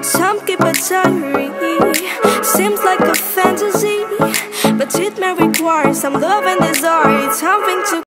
Some keep a diary. Seems like a fantasy, but it may require some love and desire. It's something to